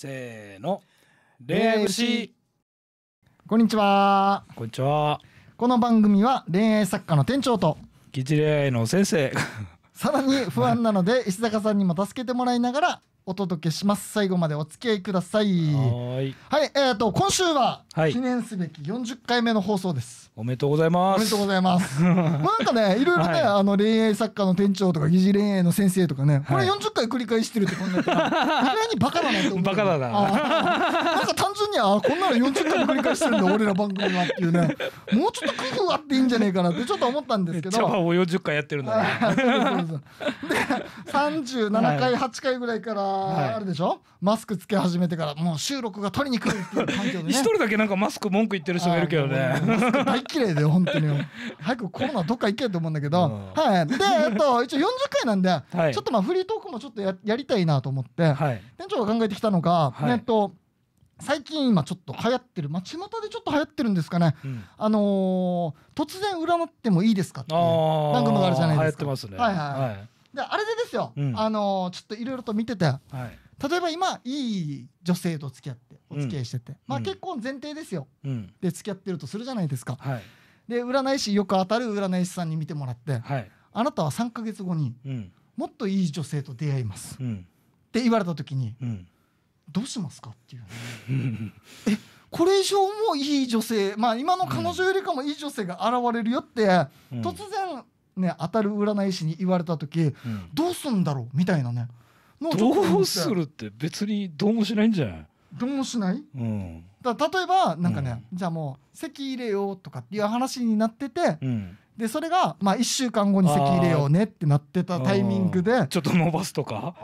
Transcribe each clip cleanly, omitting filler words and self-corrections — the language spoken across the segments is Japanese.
せーの、恋愛節。 こんにちは。 こんにちは。 この番組は恋愛作家の店長と疑似恋愛の先生さらに不安なので石坂さんにも助けてもらいながらお届けします。最後までお付き合いください。 はい。 今週ははい記念すべき40回目の放送です。 おめでとうございます。 おめでとうございます。なんかね、いろいろね、 はい恋愛作家の店長とか疑似恋愛の先生とかね、これはい 40回繰り返してるって考えたら、意外にバカだなって思う。 バカだななんか単純に、こんなの40回も繰り返してるんだ、俺ら番組はっていうね、もうちょっと工夫あっていいんじゃねえかなってちょっと思ったんですけど。 めっちゃもう40回やってるんだね。 そうそうで、37回、8回ぐらいから、あれでしょ、マスクつけ始めてから、もう収録が取りにくいっていう環境でね。 一人だけなんかマスク文句言ってる人がいるけどね。 マスク大嫌いだよ、本当に。早くコロナどっか行けと思うんだけど。はい。で、一応40回なんで、 はいちょっとフリートークもちょっとやりたいなと思って、 はい。 店長が考えてきたのが、 はい最近今ちょっと流行ってる、巷でちょっと流行ってるんですかね。 うん突然占ってもいいですかっていうあ番組があるじゃないですか。 流行ってますね。 はいはいで、あれでですよ、 うんちょっといろいろと見てて、 はい。 例えば今、いい女性と付き合って、お付き合いしてて、まあうん結婚前提ですよ。 うん。 で、付き合ってるとするじゃないですか。 はい。 で、占い師、よく当たる占い師さんに見てもらって、 はい。 あなたは3ヶ月後にうん。 もっといい女性と出会います。っうん。 て言われた時に、 うん。 どうしますかっていうね。これ以上もいい女性、まあ今の彼女よりかもいい女性が現れるよって、 うん突然ね、当たる占い師に言われた時、 うんどうすんだろうみたいなね。のをちょっと思ってどうするって別にどうもしないんじゃない？ どうもしないうん。 例えば、なんかね、じゃあもう、籍入れようとかっていう話になってて、 うん。 で、それが、まあ、1週間後に籍入れようねってなってたタイミングで、 ちょっと伸ばすとか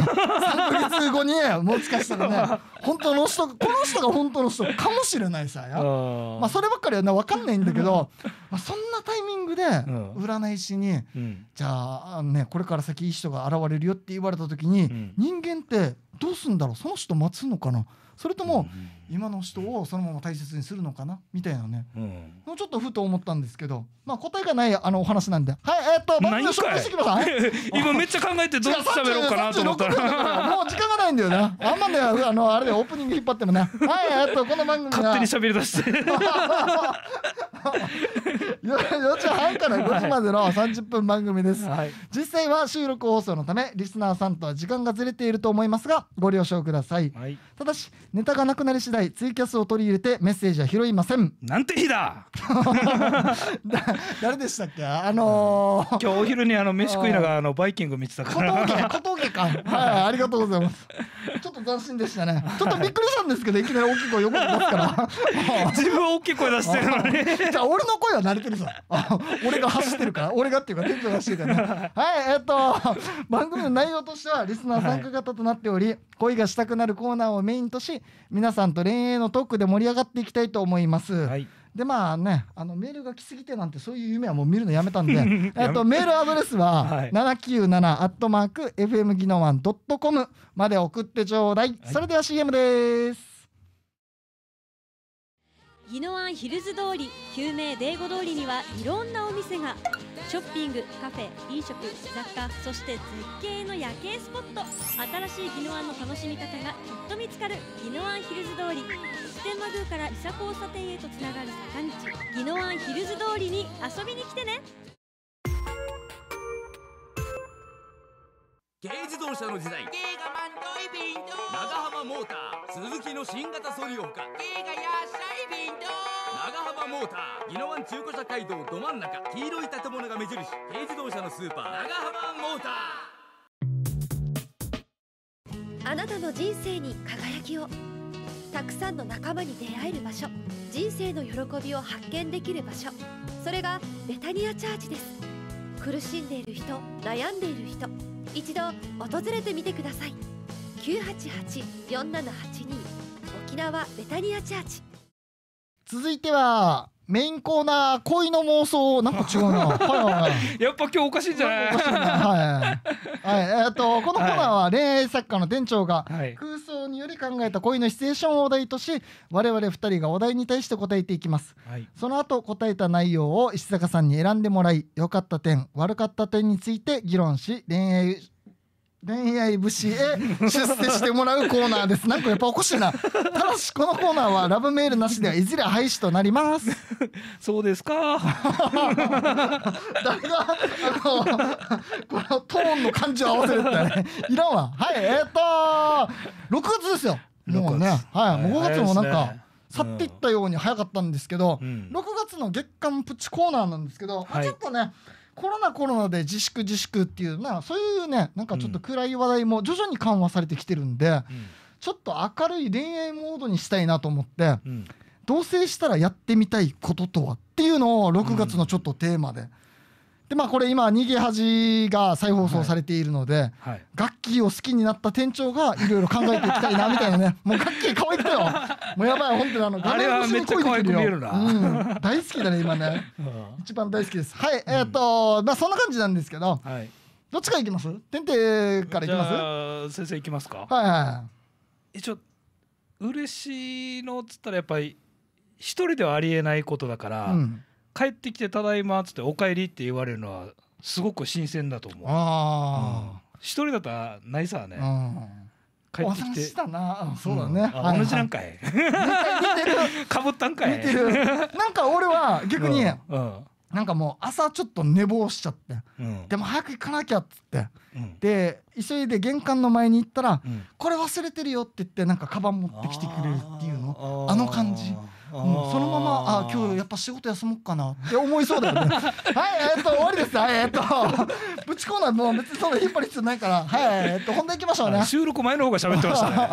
3ヶ月後に、もしかしたらね、本当の人、この人が本当の人かもしれないさや。まあ、そればっかりはね、わかんないんだけど、まあ、そんなタイミングで、 ん占い師に、 うん。 じゃあ、ね、これから先いい人が現れるよって言われた時に、 ん人間ってどうすんだろう、その人待つのかな、それとも、今の人をそのまま大切にするのかなみたいなね。 うん。 ちょっとふと思ったんですけど、まあ答えがないお話なんで。はい、番組を紹介してきました。 今めっちゃ考えてどう喋ろうかなと思った 36分だかららもう時間がないんだよね。あんまね、あれでオープニング引っ張ってもね。はい、この番組は。 勝手に喋り出して 4時半から5時までの30分番組です。 はい実際は収録放送のため、リスナーさんとは時間がずれていると思いますが、ご了承ください。 はい。 ただし、ネタがなくなり次第、ツイキャスを取り入れてメッセージは拾いません。 なんて日だ誰でしたっけ今日お昼に飯食いながらバイキング見てたから小峠か。はい、ありがとうございます。ちょっと斬新でしたね。ちょっとびっくりしたんですけど、いきなり大きい声横に出すから。 自分は大きい声出してるのにじゃあ、俺の声は慣れてるぞ。俺が走ってるから、俺がっていうか、店長が走ってるからね。はい、番組の内容としては、リスナー参加型となっており、恋がしたくなるコーナーをメインとし、皆さんと恋愛のトークで盛り上がっていきたいと思います。 はいで、まあね、メールが来すぎてなんて、そういう夢はもう見るのやめたんで、メールアドレスは、 はい、 797-fmginowan.com まで送ってちょうだい。それでは CM です。 宜野湾ヒルズ通り、旧名デーゴ通りにはいろんなお店が。ショッピング、カフェ、飲食、雑貨、そして絶景の夜景スポット。新しい宜野湾の楽しみ方がきっと見つかる宜野湾ヒルズ通り。普天満宮から伊佐交差点へとつながる坂道、宜野湾ヒルズ通りに遊びに来てね。 軽自動車の時代、軽がマントイビント、長浜モーター、鈴木の新型ソリオほか、軽がやっしゃいビント、長浜モーター、宜野湾中古車街道ど真ん中、黄色い建物が目印、軽自動車のスーパー、長浜モーター。 あなたの人生に輝きを。たくさんの仲間に出会える場所、人生の喜びを発見できる場所、それがベタニアチャーチです。苦しんでいる人、悩んでいる人、一度訪れてみてください。 988-4782 沖縄ベタニアチャーチ。 続いては、メインコーナー、恋の妄想。なんか違うな。はい。 やっぱ今日おかしいんじゃない？ はい。このコーナーは恋愛作家の店長がはい空想により考えた恋のシチュエーションをお題とし、我々二人がお題に対して答えていきます。 はいその後答えた内容を石坂さんに選んでもらい、良かった点、悪かった点について議論し、恋愛恋愛武士へ出世してもらうコーナーです。なんかやっぱおかしいな。ただしこのコーナーはラブメールなしではいずれ廃止となります。 そうですか。 誰がこのトーンの感じを合わせるってねいらんわ。はい6月ですよ。もうね、はい、もう5月もなんか去っていったように早かったんですけど、6月の月間プチコーナーなんですけど、ちょっとねコロナで自粛っていうそういうねなんかちょっと暗い話題も徐々に緩和されてきてるんで、ちょっと明るい恋愛モードにしたいなと思って、同棲したらやってみたいこととはっていうのを6月のちょっとテーマで。でこれ今逃げ恥が再放送されているので、ガッキーを好きになった店長がいろいろ考えていきたいなみたいなね。もうガッキー可愛くてよ。もうやばい本当にあれはめっちゃ可愛く見えるな。 大好きだね今ね。一番大好きです。はいそんな感じなんですけど、どっちからいきます？てんてからいきます？ じゃあ先生いきますか。一応嬉しいのっつったらやっぱり一人ではありえないことだから。帰ってきてただいまっつってお帰りって言われるのはすごく新鮮だと思う。一人だったらないさね。帰ってきてしたな。そうだね。 同じなんかい。かぶったんかい。 なんか俺は逆になんかもう朝ちょっと寝坊しちゃって、でも早く行かなきゃっつって、で急いで玄関の前に行ったらこれ忘れてるよって言ってなんかカバン持ってきてくれるっていうの、あの感じ。そのまま今日やっぱ仕事休もうかなって思いそうだよね。はい終わりです。ぶちコーナーもう別にそんな引っ張り必要ないから本題行きましょうね。 収録前の方が喋ってましたね。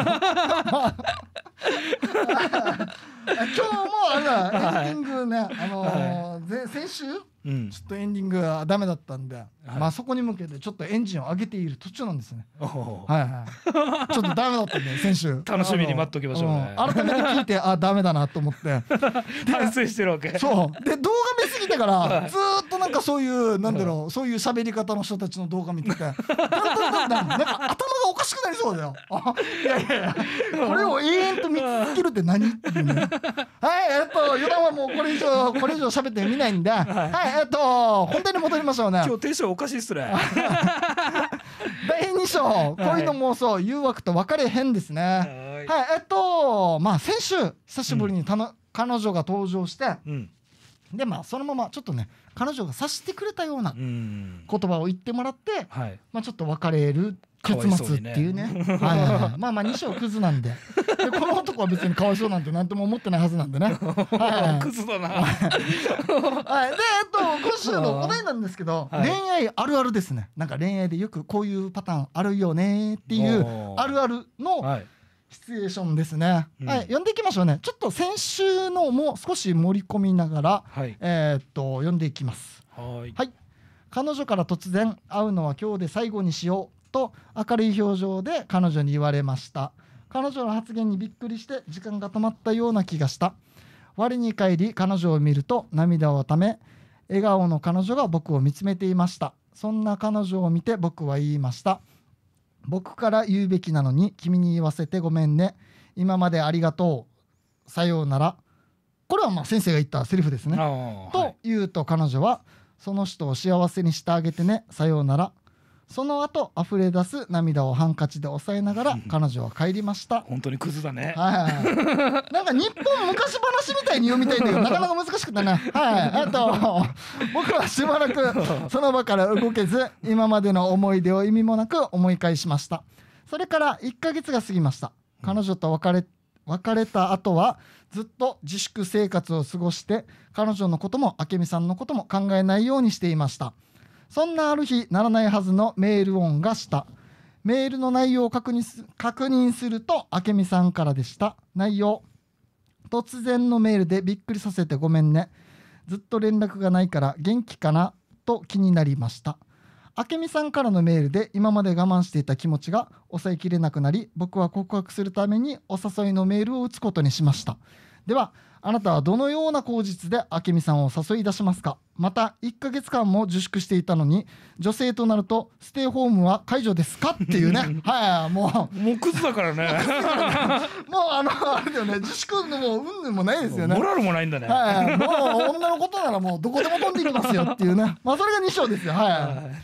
今日もエンディングね先週ちょっとエンディングがダメだったんで、そこに向けてちょっとエンジンを上げている途中なんですね。ちょっとダメだったんで先週楽しみに待っときましょうね。 改めて聞いてダメだなと思って反省してるわけ。 そうで動画見すぎてからずっとなんかそういうなんだろうそういう喋り方の人たちの動画見ててなんか頭がおかしくなりそうだよ。いやこれを永遠と見続けるって何っていうね。余談はもうこれ以上喋ってみないんで、本題に戻りましょうね。 今日テンションおかしいっすね。 第2章恋の妄想誘惑と別れ編ですね。先週久しぶりに彼女が登場して、でそのままちょっとね彼女が察してくれたような言葉を言ってもらって、ちょっと別れる結末っていうね。2章クズなんでこの男は別にかわいそうなんて何とも思ってないはずなんでね。 クズだな。 で今週のお題なんですけど、恋愛あるあるですね。なんか恋愛でよくこういうパターンあるよねっていうあるあるのシチュエーションですね。読んでいきましょうね。ちょっと先週のも少し盛り込みながら読んでいきます。彼女から突然会うのは今日で最後にしようと明るい表情で彼女に言われました。彼女の発言にびっくりして時間が止まったような気がした。我に返り彼女を見ると涙をため笑顔の彼女が僕を見つめていました。そんな彼女を見て僕は言いました。僕から言うべきなのに君に言わせてごめんね。今までありがとう。さようなら。これは先生が言ったセリフですね。と言うと彼女はその人を幸せにしてあげてね。さようなら。その後溢れ出す涙をハンカチで抑えながら彼女は帰りました。 本当にクズだね。 なんか日本昔話みたいに読みたいんだけどなかなか難しくてね。僕はしばらくその場から動けず今までの思い出を意味もなく思い返しました。それから1ヶ月が過ぎました。彼女と別れた後はずっと自粛生活を過ごして彼女のことも明美さんのことも考えないようにしていました。そんなある日鳴らないはずのメール音がした。メールの内容を確認すると明美さんからでした。内容：突然のメールでびっくりさせてごめんね。ずっと連絡がないから元気かなと気になりました。明美さんからのメールで今まで我慢していた気持ちが抑えきれなくなり、僕は告白するためにお誘いのメールを打つことにしました。ではあなたはどのような口実で明美さんを誘い出しますか。また1ヶ月間も自粛していたのに女性となるとステイホームは解除ですかっていうね。もうクズだからね。 もうあれだよね、自粛のもううんぬんもないですよね。 モラルもないんだね。 もう女のことならもうどこでも飛んでいきますよっていうね。それが2章ですよ。で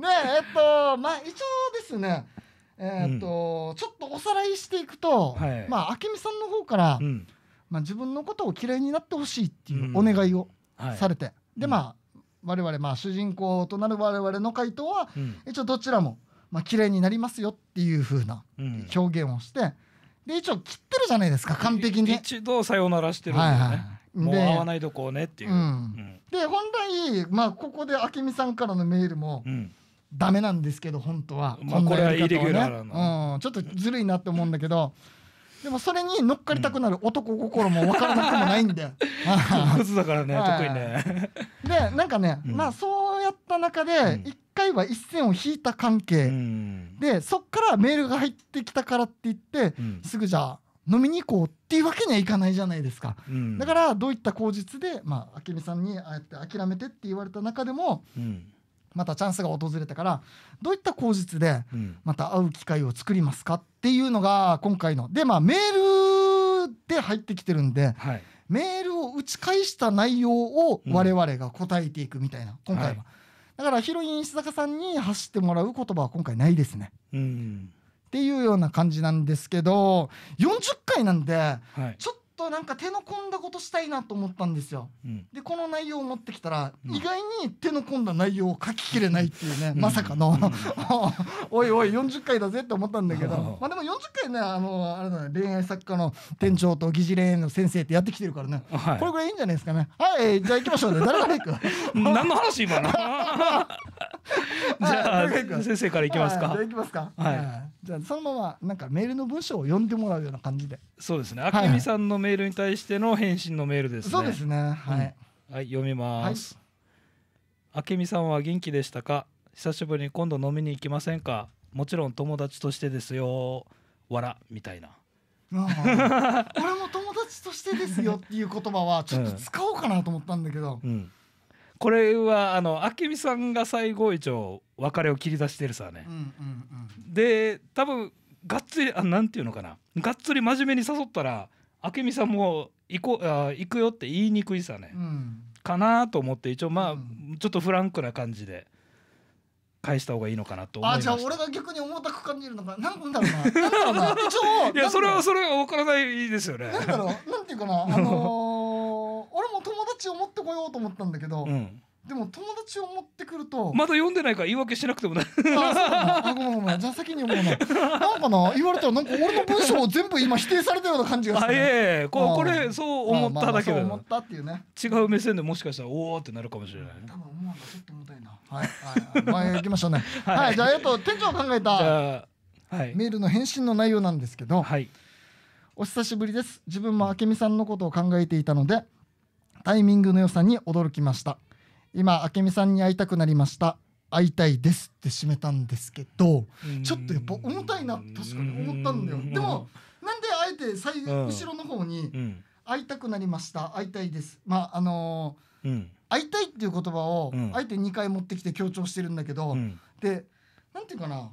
まあ一応ですねちょっとおさらいしていくと、まあ明美さんの方から、まあ自分のことを嫌いになってほしいっていうお願いをされて、でまあ我々まあ主人公となる我々の回答は、一応どちらもまあ嫌いになりますよっていう風な表現をして、で一応切ってるじゃないですか、完璧に。 一度さよならしてるんだよね。もう会わないとこうねっていう。 で本来まあここで明美さんからのメールもダメなんですけど、本当はまあこれはイレギュラーな、 ちょっとずるいなって思うんだけど、でもそれに乗っかりたくなる男心も分からなくもないんで、 クズだからね、得意ね。 でなんかね、まあそうやった中で一回は一線を引いた関係で、そっからメールが入ってきたからって言ってすぐじゃあ飲みに行こうっていうわけにはいかないじゃないですか。だからどういった口実でまあ明美さんにああやって諦めてって言われた中でもまたチャンスが訪れたから、どういった口実でまた会う機会を作りますかっていうのが今回ので、まあメールで入ってきてるんで、メールを打ち返した内容を我々が答えていくみたいな、今回は。だからヒロイン石坂さんに発してもらう言葉は今回ないですね。っていうような感じなんですけど、40回なんでちょっとなんか手の込んだことしたいなと思ったんですよ。でこの内容を持ってきたら意外に手の込んだ内容を書ききれないっていうね、まさかのおいおい40回だぜって思ったんだけど、まあでも40回ねあれだね、恋愛作家の店長と疑似恋愛の先生ってやってきてるからね、これぐらいいいんじゃないですかね。はい、じゃあ行きましょうね。誰から行く何の話今のじゃあ先生から行きますか。 行きますか。じゃあそのままなんかメールの文章を読んでもらうような感じで。 そうですね、明美さんのメールに対しての返信のメールですね。 そうですね、 はい、読みます。明美さんは元気でしたか？久しぶりに今度飲みに行きませんか？もちろん友達としてですよ、わらみたいな。 俺も友達としてですよっていう言葉はちょっと使おうかなと思ったんだけど、 これは明美さんが最後一応別れを切り出してるさね。で多分がっつりなんていうのかな、がっつり真面目に誘ったら明美さんも行くよって言いにくいさね、かなと思って、一応まあちょっとフランクな感じで返した方がいいのかなと思いました。 じゃあ俺が逆に重たく感じるのかなんだろうな一応いやそれは分からないですよね。 なんだろう、なんていうかな、俺も友達を持ってこようと思ったんだけど、でも友達を持ってくるとまだ読んでないから言い訳しなくてもない。 ごめん、じゃあ先に読もうな。なんかな、言われたらなんか俺の文章を全部今否定されたような感じがする。 これそう思っただけで、 そう思ったっていうね、 違う目線でもしかしたらおおってなるかもしれない。 多分思うのちょっと重たいな。はい行きましょうね。じゃあ店長が考えたメールの返信の内容なんですけど、お久しぶりです。自分も明美さんのことを考えていたのでタイミングの良さに驚きました。今明美さんに会いたくなりました。会いたいですって締めたんですけど、ちょっとやっぱ重たいな、確かに思ったんだよ。でもなんであえて後ろの方に会いたくなりました、会いたいです、まあ会いたいっていう言葉をあえて2回持ってきて強調してるんだけど、でなんていうかな、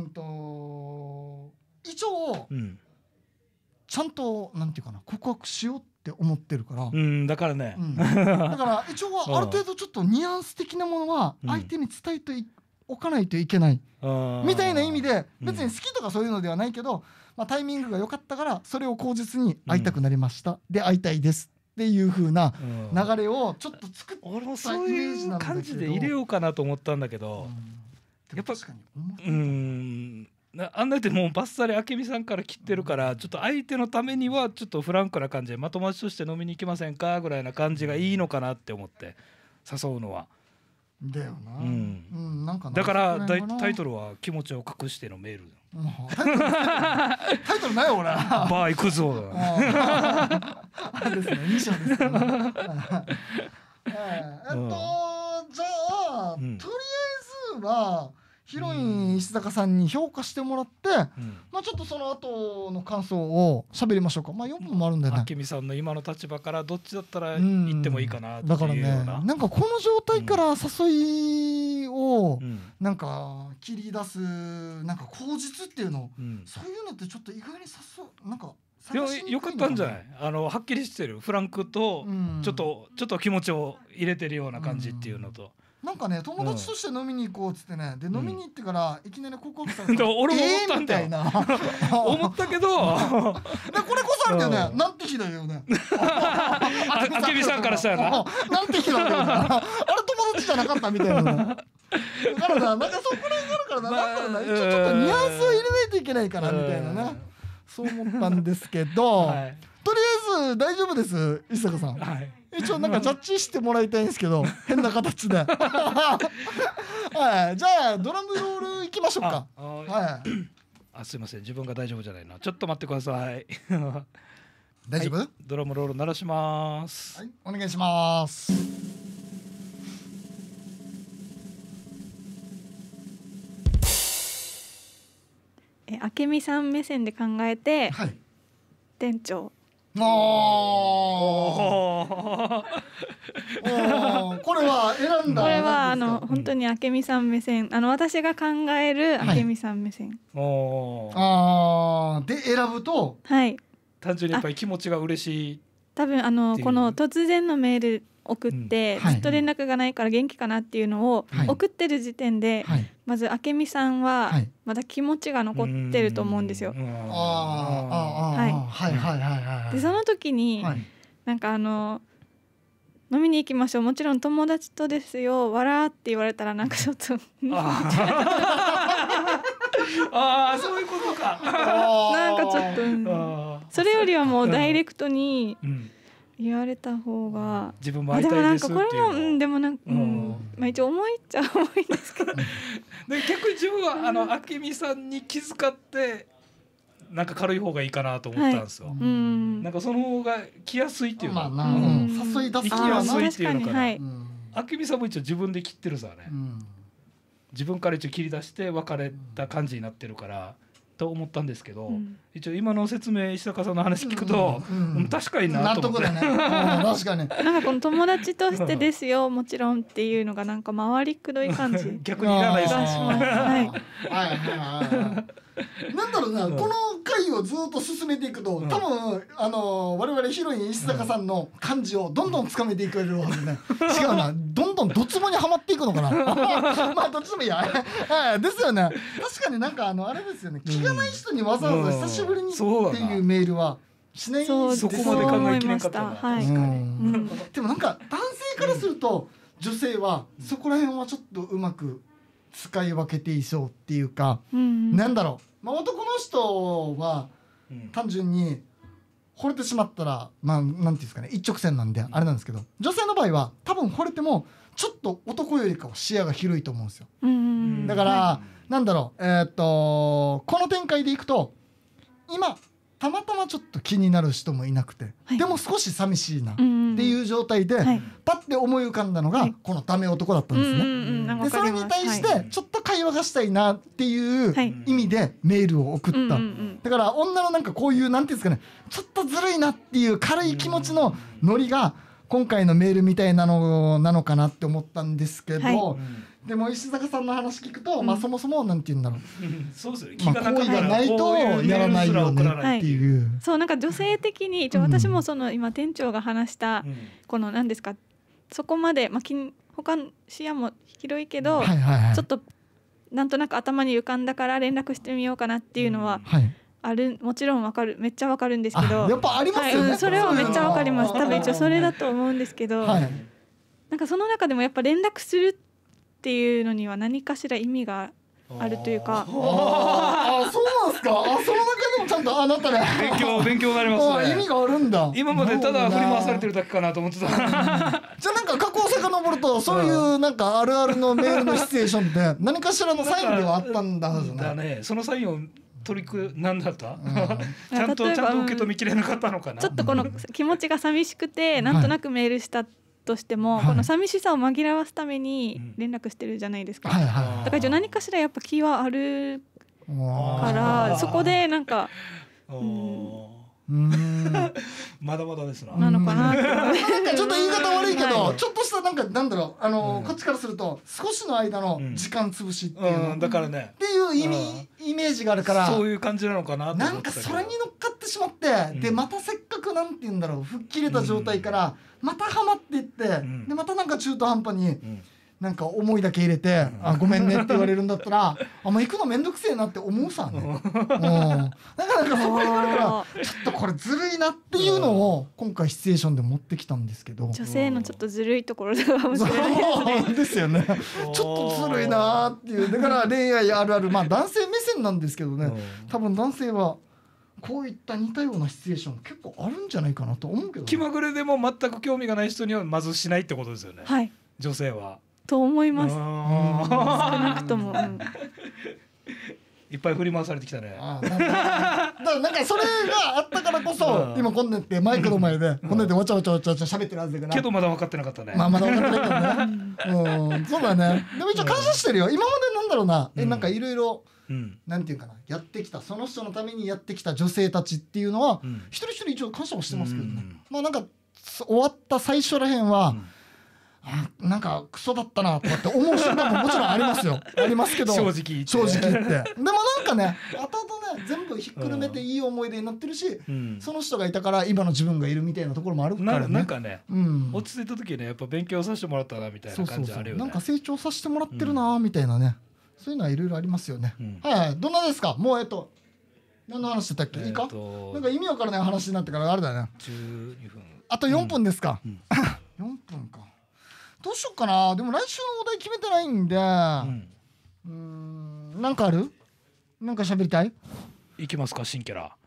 一応ちゃんとなんていうかな、告白しようって思ってるから、 だからね、 だから一応はある程度ちょっとニュアンス的なものは相手に伝えておかないといけないみたいな意味で、別に好きとかそういうのではないけど、まあ、タイミングが良かったからそれを口実に会いたくなりました、で会いたいですっていう風な流れをちょっと作ったイメ俺もそうージいうなんだけど、 感じで入れようかなと思ったんだけど、やっぱあんなでもうバッサリ明美さんから切ってるから、ちょっと相手のためにはちょっとフランクな感じで、まとまちとして飲みに行きませんかぐらいな感じがいいのかなって思って誘うのは。 だよな、なんかだからタイトルは気持ちを隠してのメール。 タイトルないよ俺。 バー行くぞ。 あれですね、2章ですからね。じゃあとりあえずはヒロイン石坂さんに評価してもらって、まあちょっとその後の感想を喋りましょうか。まあ4分もあるんでね。 明美さんの今の立場からどっちだったら行ってもいいかなっていうような。 だからね、なんかこの状態から誘いをなんか切り出すなんか口実っていうの、そういうのってちょっと意外になんかよかったんじゃない？はっきりしてるフランクとちょっと気持ちを入れてるような感じっていうのと。 なんかね友達として飲みに行こうっつってねで飲みに行ってからいきなり告白された俺も思ったんだよみたいな思ったけどでこれこそあれだよねなんて日だよねあけみさんからしたらななんて日なんだよなあれ友達じゃなかったみたいなだからななんかそこら辺あるからな、なんだろうなちょっとニュアンスを入れないといけないかなみたいなねそう思ったんですけど、はい、とりあえず大丈夫です石坂さん、はい、一応なんかジャッジしてもらいたいんですけど変な形ではい、じゃあドラムロールいきましょうか。はい、 あすいません自分が大丈夫じゃないなちょっと待ってください大丈夫、はい、 ドラムロール鳴らします。 はいお願いします。 明美さん目線で考えて、はい、店長これは選んだこれは本当に明美さん目線私が考える明美さん目線、 はい、で選ぶと、 はい、 単純にやっぱり気持ちが嬉しい多分この突然のメール送って、ずっと連絡がないから元気かなっていうのを送ってる時点で、はい、まず明美さんはまだ気持ちが残ってると思うんですよ。でその時に、はい、なんか飲みに行きましょうもちろん友達とですよ笑って言われたらなんかちょっとああそういうことかなんかちょっと、それよりはもうダイレクトに、言われた方が自分も会いたいですっていうの。 でもなんかこれも、でもなんか、まあ一応重いっちゃ重いんですけどで逆に自分は明美さんに気遣ってなんか軽い方がいいかなと思ったんですよ、はい、なんかその方が来やすいっていうか、 まあ誘い出す来やすいっていうのかな、 はい、 明美さんも一応自分で切ってるさね、自分から一応切り出して別れた感じになってるからと思ったんですけど、一応今の説明石坂さんの話聞くと、確かになと思って納得だね確かになんかこの友達としてですよもちろんっていうのがなんか回りくどい感じ逆にいらないですねなんだろうな、この回をずっと進めていくと、多分我々ヒロイン石坂さんの感じをどんどんつかめていくるはずね違うな、どんどんドツボにはまっていくのかなまあどっちでもいいやですよね。確かになんかあれですよね、気がない人にわざわざ久しぶりにっていうメールはしないですそこまで考えきれなかったな、 はい、 でもなんか男性からすると女性はそこら辺はちょっとうまく使い分けていそうっていうか、なんだろう、まあ、男の人は単純に惚れてしまったら、まあなんていうんですかね、一直線なんであれなんですけど、女性の場合は多分惚れてもちょっと男よりかは視野が広いと思うんですよ。だから、なんだろう、この展開でいくと今たまたまちょっと気になる人もいなくて、でも少し寂しいなっていう状態で、パッて思い浮かんだのがこのダメ男だったんですね。でそれに対してちょっと会話がしたいなっていう意味でメールを送った。だから女のなんかこういうなんていうんですかね、ちょっとずるいなっていう軽い気持ちのノリが今回のメールみたいなのなのかなって思ったんですけど、でも石坂さんの話聞くと、まあそもそもなんて言うんだろう、 そうですよ、 行為がないとやらないよねっていう、 そうなんか女性的に一応私もその今店長が話したこの何ですか、そこまでまあ他の視野も広いけど、ちょっとなんとなく頭に浮かんだから連絡してみようかなっていうのはある、もちろんわかる、めっちゃわかるんですけど、 やっぱありますよね、 それはめっちゃわかります。多分一応それだと思うんですけど、なんかその中でもやっぱ連絡するっていうのには何かしら意味があるというか、 そうなんですか。その中でもちゃんとなったね。 勉強がありますね。 意味があるんだ。 今までただ振り回されてるだけかなと思ってた。じゃあなんか過去を遡るとそういうなんかあるあるのメールのシチュエーションって何かしらのサインではあったんだはずね。 そのサインを何だった？ちゃんと受け止めきれなかったのかな。 ちょっとこの気持ちが寂しくてなんとなくメールしたとしても、この寂しさを紛らわすために連絡してるじゃないですか。だから一応何かしらやっぱ気はあるからそこでなんかまだまだですな。 なのかな。 なんかちょっと言い方悪いけど、ちょっとしたなんかなんだろう、こっちからすると少しの間の時間潰しっていうだからねっていうイメージがあるから、 そういう感じなのかな。 なんかそれに乗っかってしまって、でまたせっかくなんて言うんだろう、吹っ切れた状態からまたハマっていって、でまたなんか中途半端になんか思いだけ入れてあごめんねって言われるんだったらもう行くのめんどくせえなって思うさね。だからちょっとこれずるいなっていうのを今回シチュエーションで持ってきたんですけど、 女性のちょっとずるいところかもしれないですよね。ちょっとずるいなっていう。だから恋愛あるある、まあ男性目線なんですけどね、多分男性はこういった似たようなシチュエーション結構あるんじゃないかなと思うけど、ね、 気まぐれでも全く興味がない人にはまずしないってことですよね、 はい、 女性はと思います。少なくとも、 いっぱい振り回されてきたね。 だからなんかそれがあったからこそ今こんねってマイクの前でこんねってわちゃわちゃわちゃわちゃ喋ってるはずだからけどまだ分かってなかったね。 まだ分かってないけどねそうだね。でも一応感謝してるよ。今までなんだろうな、なんかいろいろなんていうかな、やってきたその人のためにやってきた女性たちっていうのは一人一人一応感謝もしてますけどね。まあなんか終わった最初らへんはなんかクソだったなとかって思う瞬間ももちろんありますよ。ありますけど正直言ってでもなんかね後々ね全部ひっくるめていい思い出になってるし、その人がいたから今の自分がいるみたいなところもあるからね。 なんかね、落ち着いた時ねやっぱ勉強させてもらったなみたいな感じあるよね。 なんか成長させてもらってるなみたいなね、そういうのはいろいろありますよね。はいどんなですか。もう何の話してたっけ。いいかなんか意味わからない話になってからあれだね。 12分あと4分ですか。4分か。どうしようかな。でも来週のお題決めてないんで、なんかある？なんか喋りたい？ いきますか新キャラ。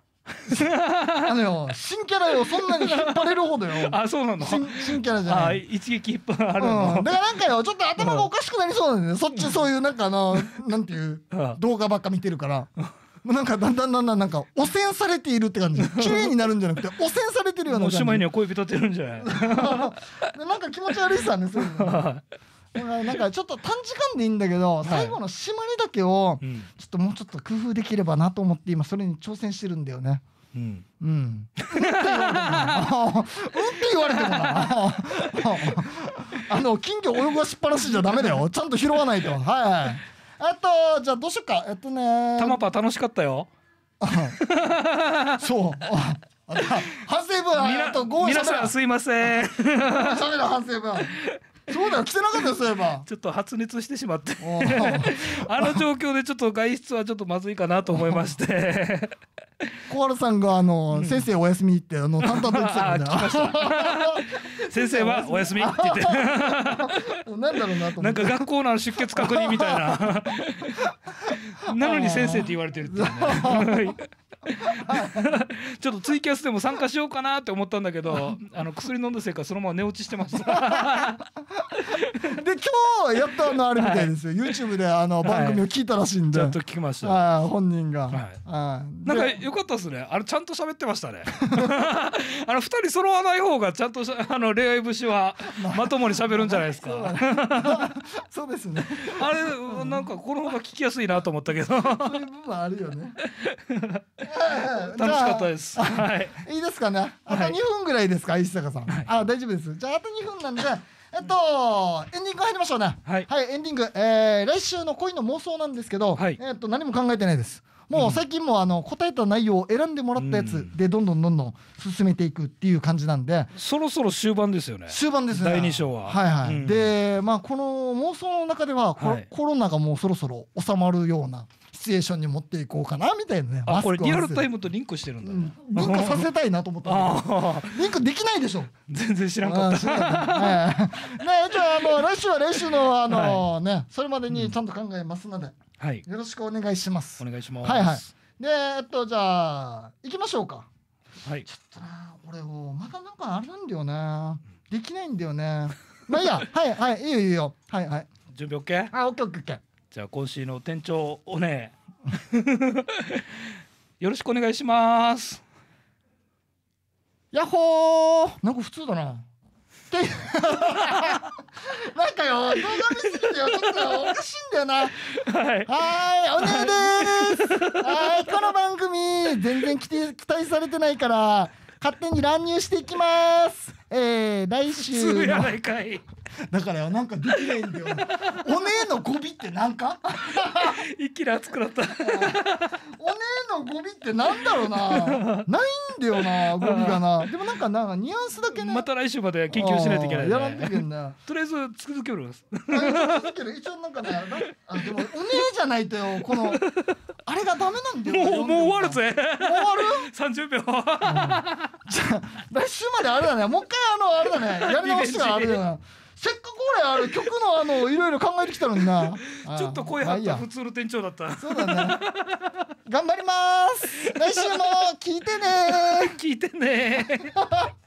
新キャラよ。そんなに引っ張れるほどよ。 あ、そうなの。 新キャラじゃない。 一撃引っ張るの。 だからなんかよちょっと頭がおかしくなりそうなんだよね。そっちそういうなんかなんていう動画ばっか見てるから。なんかだんだんなんか汚染されているって感じ。綺麗になるんじゃなくて汚染されてるような感じ。 おしまいには恋人立てるんじゃない。 なんか気持ち悪いさねそういうの。なんかちょっと短時間でいいんだけど、最後の締まりだけをちょっともうちょっと工夫できればなと思って今それに挑戦してるんだよね。って言われてもな。金魚泳がしっぱなしじゃダメだよ。ちゃんと拾わないと。じゃあどうしようか。 タマパ楽しかったよ。 そう。反省文あと5 皆さんすいません。 喋る反省文。そうだよ来てなかったよそういえば。 ちょっと発熱してしまってあの状況でちょっと外出はちょっとまずいかなと思いまして小原さんが先生お休みって淡々と言ってたので先生はお休みって言ってなんだろうなと思ってなんか学校の出欠確認みたいななのに先生って言われてるっていうねちょっとツイキャスでも参加しようかなって思ったんだけど薬飲んだせいかそのまま寝落ちしてましたで今日やったのあるみたいですよ、YouTube で番組を聞いたらしいんで、 ちゃんと聞きました。 本人が、 なんか良かったですね。ちゃんと喋ってましたね2人揃わない方がちゃんと恋愛節はまともに喋るんじゃないですか。 そうですね。 あれなんかこの方が聞きやすいなと思ったけどそういう部分あるよね楽しかったです。 いいですかね。あと2分ぐらいですか石坂さん。大丈夫です。じゃああと2分なんでエンディング入りましょうね。エンディング、来週の恋の妄想なんですけど、何も考えてないです。もう最近も答えた内容を選んでもらったやつでどんどん進めていくっていう感じなんで、 そろそろ終盤ですよね。 終盤ですね。 第2章は。 でこの妄想の中ではコロナがもうそろそろ収まるようなシチュエーションに持っていこうかなみたいなね。 これリアルタイムとリンクしてるんだ。 リンクさせたいなと思ったんだけどリンクできないでしょ。 全然知らんかった。じゃあ来週は来週のそれまでにちゃんと考えますので、よろしくお願いします。 お願いします。 でじゃあ行きましょうか。ちょっとな俺まだなんかあれなんだよね。できないんだよね。まあいいや。いいよ。 準備 OK？ OK。 じゃあ今週の店長おねよろしくお願いします。 やっほー。なんか普通だな。なんかよ動画見すぎてよちょっとおかしいんだよな。おねです。この番組全然期待されてないから勝手に乱入していきます。来週のだからよ、なんかできないんだよ。おねえの語尾ってなんか一気に熱くなった。 おねえの語尾ってなんだろうな。ないんだよな、語尾がな。でもなんかニュアンスだけね。 また来週まで研究しないといけないね。 やらんといけんな。 とりあえず続ける。 続ける。一応なんかね、でもおねえじゃないとよ、このあれがダメなんだよ。 もう終わるぜ。 もう終わる ？30秒。 じゃあ来週まであれだね。もう一回あれだね。やり直しがあるよな。せっかく俺曲のいろいろ考えてきたのにな。 ちょっと声張った普通の店長だった。 そうだね。頑張ります。来週も聞いてね。 聞いてね。